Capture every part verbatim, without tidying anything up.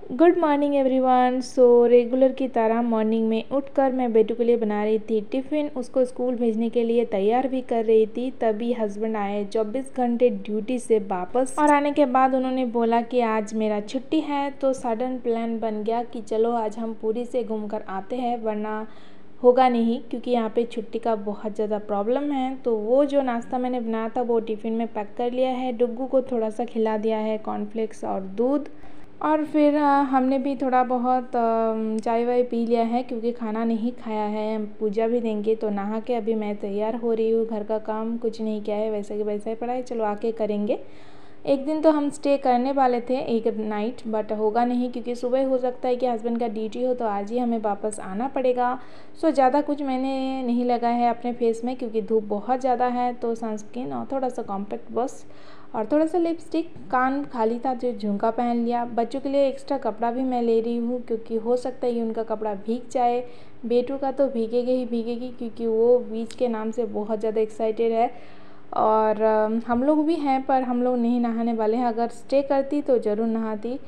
Good morning everyone. So regular की तरह morning में उठकर मैं बेटू के लिए बना रही थी टिफ़िन, उसको स्कूल भेजने के लिए तैयार भी कर रही थी। तभी हस्बैंड आए चौबीस घंटे ड्यूटी से वापस, और आने के बाद उन्होंने बोला कि आज मेरा छुट्टी है। तो सडन प्लान बन गया कि चलो आज हम पुरी से घूम कर आते हैं, वरना होगा नहीं क्योंकि यहाँ पे छुट्टी का बहुत ज़्यादा प्रॉब्लम है। तो वो जो नाश्ता मैंने बनाया था वो टिफ़िन में पैक कर लिया है, डुग्गू को थोड़ा सा खिला दिया है कॉर्नफ्लेक्स और दूध, और फिर हमने भी थोड़ा बहुत चाय वाय पी लिया है क्योंकि खाना नहीं खाया है। हम पूजा भी देंगे तो नहा के अभी मैं तैयार हो रही हूँ। घर का काम कुछ नहीं किया है, वैसे कि वैसा ही पड़ा है, चलो आके करेंगे। एक दिन तो हम स्टे करने वाले थे एक नाइट, बट होगा नहीं क्योंकि सुबह हो सकता है कि हस्बैंड का ड्यूटी हो तो आज ही हमें वापस आना पड़ेगा। सो ज़्यादा कुछ मैंने नहीं लगा है अपने फेस में क्योंकि धूप बहुत ज़्यादा है, तो सनस्क्रीन और थोड़ा सा कॉम्पैक्ट बस और थोड़ा सा लिपस्टिक, कान खाली था जो झुमका पहन लिया। बच्चों के लिए एक्स्ट्रा कपड़ा भी मैं ले रही हूँ क्योंकि हो सकता है कि उनका कपड़ा भीग जाए। बेटू का तो भीगेगी ही भीगेगी क्योंकि वो बीच के नाम से बहुत ज़्यादा एक्साइटेड है, और हम लोग भी हैं पर हम लोग नहीं नहाने वाले हैं। अगर स्टे करती तो ज़रूर नहाती,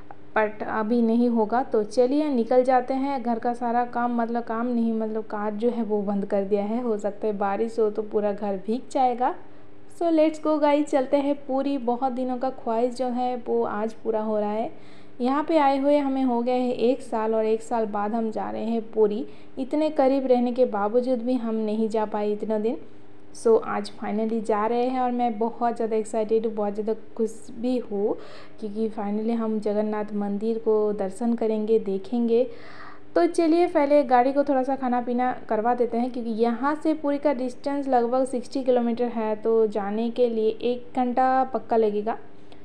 बट अभी नहीं होगा। तो चलिए निकल जाते हैं। घर का सारा काम, मतलब काम नहीं मतलब काज जो है वो बंद कर दिया है, हो सकता है बारिश हो तो पूरा घर भीग जाएगा। सो लेट्स गो गाइस, चलते हैं पूरी। बहुत दिनों का ख्वाहिश जो है वो आज पूरा हो रहा है। यहाँ पे आए हुए हमें हो गए हैं एक साल, और एक साल बाद हम जा रहे हैं पूरी। इतने करीब रहने के बावजूद भी हम नहीं जा पाए इतने दिन। सो so, आज फाइनली जा रहे हैं और मैं बहुत ज़्यादा एक्साइटेड हूँ, बहुत ज़्यादा खुश भी हूँ क्योंकि फाइनली हम जगन्नाथ मंदिर को दर्शन करेंगे, देखेंगे। तो चलिए पहले गाड़ी को थोड़ा सा खाना पीना करवा देते हैं क्योंकि यहाँ से पूरी का डिस्टेंस लगभग साठ किलोमीटर है, तो जाने के लिए एक घंटा पक्का लगेगा।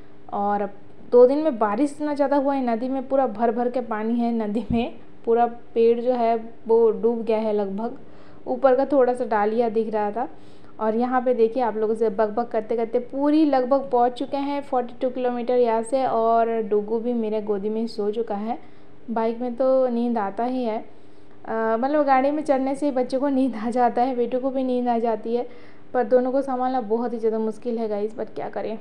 और दो दिन में बारिश इतना ज़्यादा हुआ है, नदी में पूरा भर भर के पानी है। नदी में पूरा पेड़ जो है वो डूब गया है, लगभग ऊपर का थोड़ा सा डालिया दिख रहा था। और यहाँ पे देखिए आप लोगों से बक बक करते करते पूरी लगभग पहुँच चुके हैं बयालीस किलोमीटर यहाँ से, और डुगू भी मेरे गोदी में सो चुका है। बाइक में तो नींद आता ही है, मतलब गाड़ी में चढ़ने से बच्चों को नींद आ जाता है, बेटों को भी नींद आ जाती है, पर दोनों को संभालना बहुत ही ज़्यादा मुश्किल है गाइस, बट क्या करें।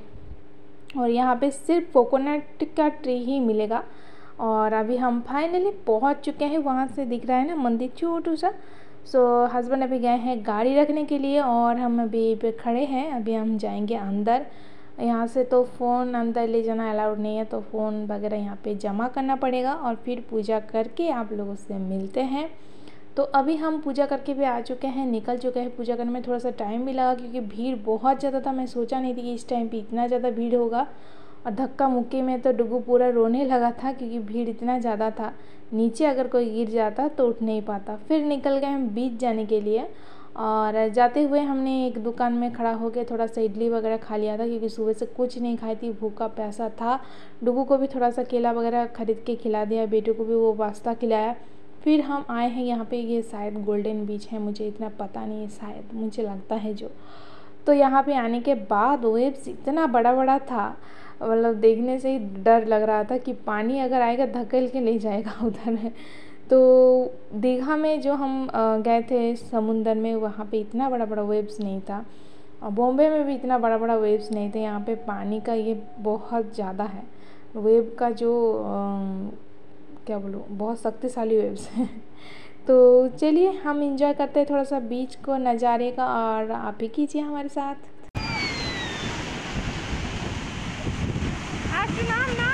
और यहाँ पे सिर्फ कोकोनट का ट्री ही मिलेगा। और अभी हम फाइनली पहुँच चुके हैं, वहाँ से दिख रहा है ना मंदिर छोटू सा। सो हस्बैंड अभी गए हैं गाड़ी रखने के लिए और हम अभी पे खड़े हैं। अभी हम जाएंगे अंदर। यहाँ से तो फ़ोन अंदर ले जाना अलाउड नहीं है, तो फ़ोन वगैरह यहाँ पे जमा करना पड़ेगा और फिर पूजा करके आप लोगों से मिलते हैं। तो अभी हम पूजा करके भी आ चुके हैं, निकल चुके हैं। पूजा करने में थोड़ा सा टाइम भी लगा क्योंकि भीड़ बहुत ज़्यादा था। मैं सोचा नहीं थी कि इस टाइम पे इतना ज़्यादा भीड़ होगा, और धक्का मुक्की में तो डुगू पूरा रोने लगा था क्योंकि भीड़ इतना ज़्यादा था। नीचे अगर कोई गिर जाता तो उठ नहीं पाता। फिर निकल गए हम बीच जाने के लिए, और जाते हुए हमने एक दुकान में खड़ा होकर थोड़ा सा इडली वगैरह खा लिया था क्योंकि सुबह से कुछ नहीं खाई थी, भूखा प्यासा था। डुगू को भी थोड़ा सा केला वगैरह खरीद के खिला दिया, बेटू को भी वो पास्ता खिलाया। फिर हम आए हैं यहाँ पे, ये शायद गोल्डन बीच है, मुझे इतना पता नहीं है, शायद मुझे लगता है जो। तो यहाँ पे आने के बाद वेव्स इतना बड़ा बड़ा था, मतलब देखने से ही डर लग रहा था कि पानी अगर आएगा धकेल के ले जाएगा उधर है। तो दीघा में जो हम गए थे समुंदर में, वहाँ पे इतना बड़ा बड़ा वेव्स नहीं था, और बॉम्बे में भी इतना बड़ा बड़ा वेव्स नहीं थे। यहाँ पे पानी का ये बहुत ज़्यादा है, वेव का जो आ, क्या बोलूँ, बहुत शक्तिशाली वेव्स हैं। तो चलिए हम इंजॉय करते हैं थोड़ा सा बीच को, नज़ारे का, और आप भी कीजिए हमारे साथ। नाम नाम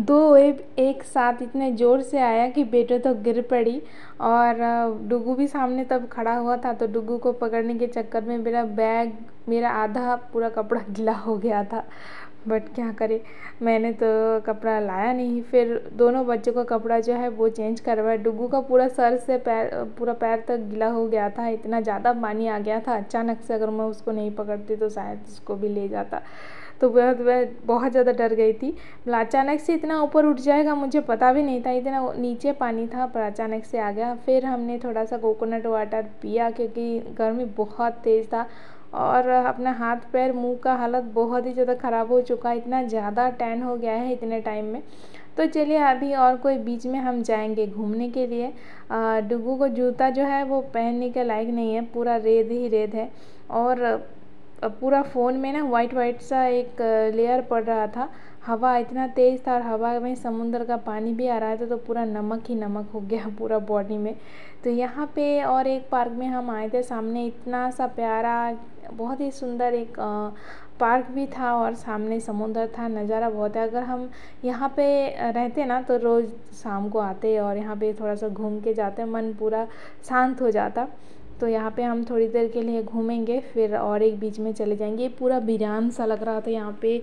दो वेव एक साथ इतने ज़ोर से आया कि बेटो तो गिर पड़ी। और डुगू भी सामने तब खड़ा हुआ था, तो डुगू को पकड़ने के चक्कर में मेरा बैग, मेरा आधा पूरा कपड़ा गीला हो गया था। बट क्या करे, मैंने तो कपड़ा लाया नहीं। फिर दोनों बच्चों का कपड़ा जो है वो चेंज करवाया। डुगू का पूरा सर से पैर, पूरा पैर तक गीला हो गया था, इतना ज़्यादा पानी आ गया था। अचानक से अगर मैं उसको नहीं पकड़ती तो शायद उसको भी ले जाता। तो वह वह बहुत ज़्यादा डर गई थी। मतलब अचानक से इतना ऊपर उठ जाएगा मुझे पता भी नहीं था, इतना नीचे पानी था पर अचानक से आ गया। फिर हमने थोड़ा सा कोकोनट वाटर पिया क्योंकि गर्मी बहुत तेज़ था और अपना हाथ पैर मुंह का हालत बहुत ही ज़्यादा ख़राब हो चुका है, इतना ज़्यादा टैन हो गया है इतने टाइम में। तो चलिए अभी और कोई बीच में हम जाएंगे घूमने के लिए। डुगू को जूता जो है वो पहनने के लायक नहीं है, पूरा रेत ही रेत है। और पूरा फ़ोन में ना वाइट वाइट सा एक लेयर पड़ रहा था। हवा इतना तेज़ था और हवा में समुंदर का पानी भी आ रहा था, तो पूरा नमक ही नमक हो गया पूरा बॉडी में। तो यहाँ पे और एक पार्क में हम आए थे, सामने इतना सा प्यारा बहुत ही सुंदर एक पार्क भी था और सामने समुंदर था। नज़ारा बहुत है। अगर हम यहाँ पे रहते ना तो रोज़ शाम को आते और यहाँ पे थोड़ा सा घूम के जाते, मन पूरा शांत हो जाता। तो यहाँ पे हम थोड़ी देर के लिए घूमेंगे, फिर और एक बीच में चले जाएंगे। पूरा वीरान सा लग रहा था यहाँ पे,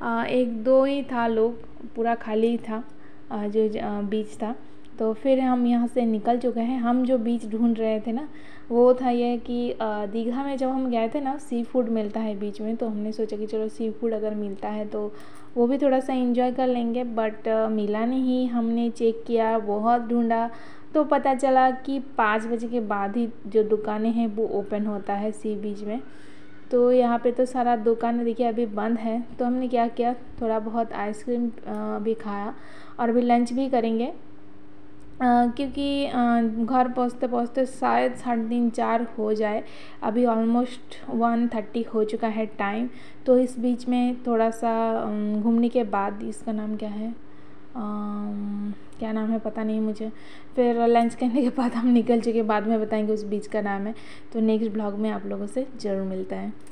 एक दो ही था लोग, पूरा खाली था जो बीच था। तो फिर हम यहाँ से निकल चुके हैं। हम जो बीच ढूंढ रहे थे ना वो था ये कि दीघा में जब हम गए थे ना सी फूड मिलता है बीच में, तो हमने सोचा कि चलो सी फूड अगर मिलता है तो वो भी थोड़ा सा एंजॉय कर लेंगे। बट मिला नहीं। हमने चेक किया, बहुत ढूंढा, तो पता चला कि पाँच बजे के बाद ही जो दुकानें हैं वो ओपन होता है सी बीच में। तो यहाँ पे तो सारा दुकान देखिए अभी बंद है। तो हमने क्या किया, थोड़ा बहुत आइसक्रीम भी खाया और अभी लंच भी करेंगे क्योंकि घर पहुँचते पहुँचते शायद साढ़े तीन चार हो जाए। अभी ऑलमोस्ट वन थर्टी हो चुका है टाइम। तो इस बीच में थोड़ा सा घूमने के बाद, इसका नाम क्या है, आम, क्या नाम है पता नहीं मुझे, फिर लंच करने के बाद हम निकल चुके, बाद में बताएंगे उस बीच का नाम है। तो नेक्स्ट ब्लॉग में आप लोगों से ज़रूर मिलता है।